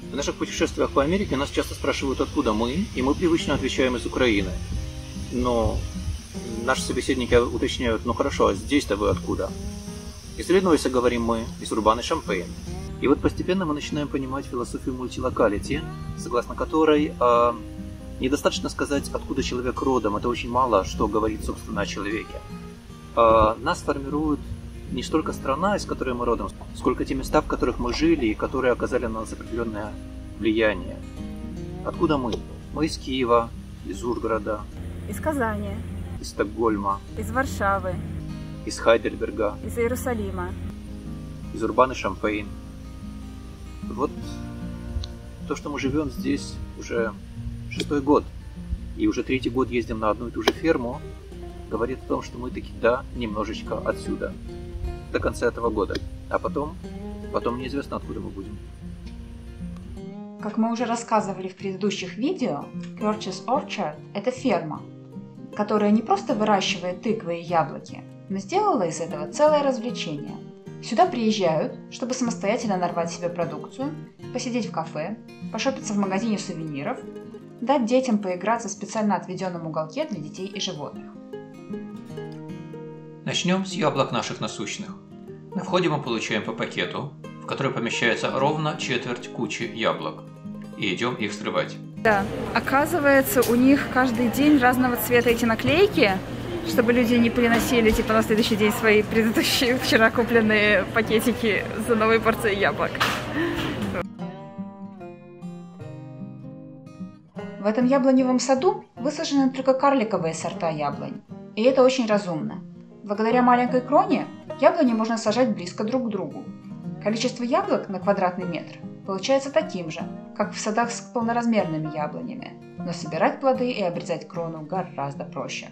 В наших путешествиях по Америке нас часто спрашивают, откуда мы, и мы привычно отвечаем из Украины. Но наши собеседники уточняют, ну хорошо, а здесь-то вы откуда? Из Иллинойса, говорим мы, из Урбаны-Шампейн. И вот постепенно мы начинаем понимать философию мультилокалити, согласно которой недостаточно сказать, откуда человек родом, это очень мало что говорит, собственно, о человеке. Нас формирует не столько страна, из которой мы родом, сколько те места, в которых мы жили и которые оказали на нас определенное влияние. Откуда мы? Мы из Киева, из Ужгорода, из Казани, из Стокгольма, из Варшавы, из Хайдельберга, из Иерусалима, из Урбаны-Шампейн. Вот то, что мы живем здесь уже 6-й год, и уже 3-й год ездим на одну и ту же ферму, говорит о том, что мы таки, да, немножечко отсюда, до конца этого года. А потом неизвестно, откуда мы будем. Как мы уже рассказывали в предыдущих видео, Curtis Orchard – это ферма, которая не просто выращивает тыквы и яблоки, но сделала из этого целое развлечение. Сюда приезжают, чтобы самостоятельно нарвать себе продукцию, посидеть в кафе, пошопиться в магазине сувениров, дать детям поиграться в специально отведенном уголке для детей и животных. Начнем с яблок наших насущных. На входе мы получаем по пакету, в который помещается ровно четверть кучи яблок, и идем их срывать. Да, оказывается, у них каждый день разного цвета эти наклейки, чтобы люди не приносили типа на следующий день свои предыдущие вчера купленные пакетики за новой порцией яблок. В этом яблоневом саду высажены только карликовые сорта яблонь, и это очень разумно. Благодаря маленькой кроне яблони можно сажать близко друг к другу. Количество яблок на квадратный метр получается таким же, как в садах с полноразмерными яблонями, но собирать плоды и обрезать крону гораздо проще.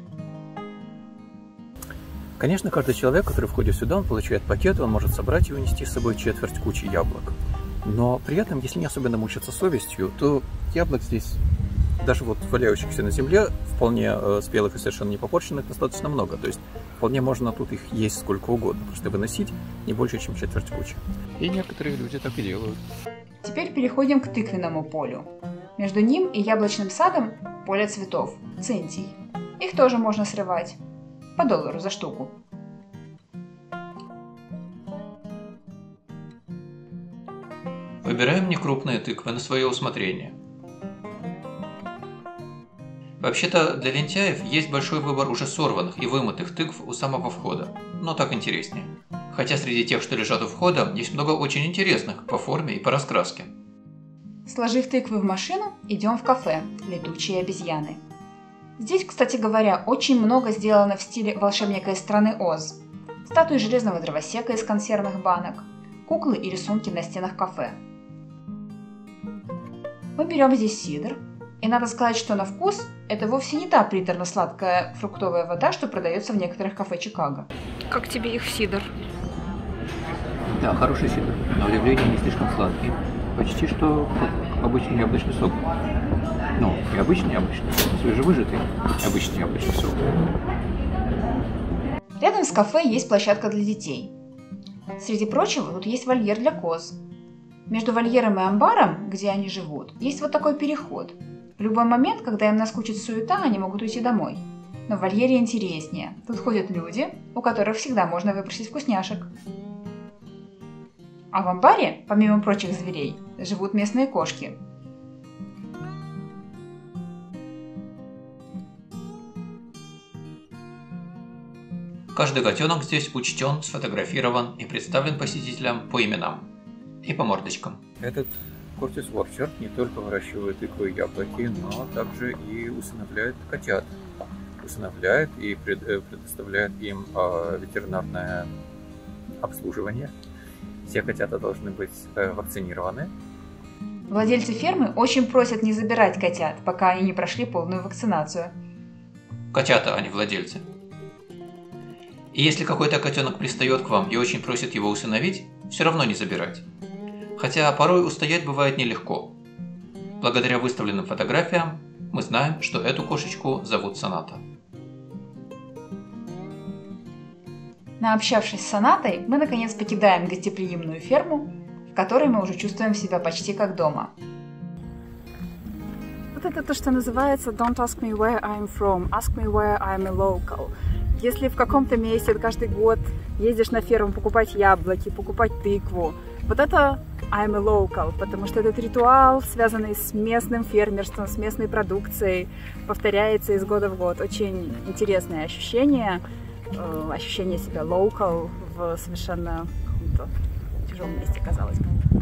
Конечно, каждый человек, который входит сюда, он получает пакет, он может собрать и унести с собой четверть кучи яблок. Но при этом, если не особенно мучиться совестью, то яблок здесь, даже вот валяющихся на земле, вполне спелых и совершенно не попорченных, достаточно много. То есть вполне можно тут их есть сколько угодно, просто выносить не больше, чем четверть кучи. И некоторые люди так и делают. Теперь переходим к тыквенному полю. Между ним и яблочным садом поле цветов – цинтий. Их тоже можно срывать. По $1 за штуку. Выбираем некрупные тыквы на свое усмотрение. Вообще-то для лентяев есть большой выбор уже сорванных и вымытых тыкв у самого входа, но так интереснее. Хотя среди тех, что лежат у входа, есть много очень интересных по форме и по раскраске. Сложив тыквы в машину, идем в кафе «Летучие обезьяны». Здесь, кстати говоря, очень много сделано в стиле волшебника из страны Оз. Статуи железного дровосека из консервных банок, куклы и рисунки на стенах кафе. Мы берем здесь сидр, и надо сказать, что на вкус это вовсе не та приторно-сладкая фруктовая вода, что продается в некоторых кафе Чикаго. Как тебе их сидр? Да, хороший сидр, на удивление не слишком сладкий. Почти что обычный яблочный сок. Ну, не обычный, свежевыжатый обычный яблочный сок. Рядом с кафе есть площадка для детей. Среди прочего, тут есть вольер для коз. Между вольером и амбаром, где они живут, есть вот такой переход. В любой момент, когда им наскучит суета, они могут уйти домой. Но в вольере интереснее. Тут ходят люди, у которых всегда можно выпросить вкусняшек. А в амбаре, помимо прочих зверей, живут местные кошки. Каждый котенок здесь учтен, сфотографирован и представлен посетителям по именам и по мордочкам. Этот Curtis Orchard не только выращивает тыквы и яблоки, но также и усыновляет котят. Усыновляет и предоставляет им ветеринарное обслуживание. Все котята должны быть вакцинированы. Владельцы фермы очень просят не забирать котят, пока они не прошли полную вакцинацию. Котята, а не владельцы. И если какой-то котенок пристает к вам и очень просит его усыновить, все равно не забирать. Хотя порой устоять бывает нелегко. Благодаря выставленным фотографиям мы знаем, что эту кошечку зовут Соната. Наобщавшись с Сонатой, мы наконец покидаем гостеприимную ферму, в которой мы уже чувствуем себя почти как дома. Вот это то, что называется «Don't ask me where I'm from, ask me where I'm a local». Если в каком-то месте каждый год ездишь на ферму покупать яблоки, покупать тыкву, вот это I'm a local, потому что этот ритуал, связанный с местным фермерством, с местной продукцией, повторяется из года в год. Очень интересное ощущение, ощущение себя local в совершенно чужом месте, казалось бы.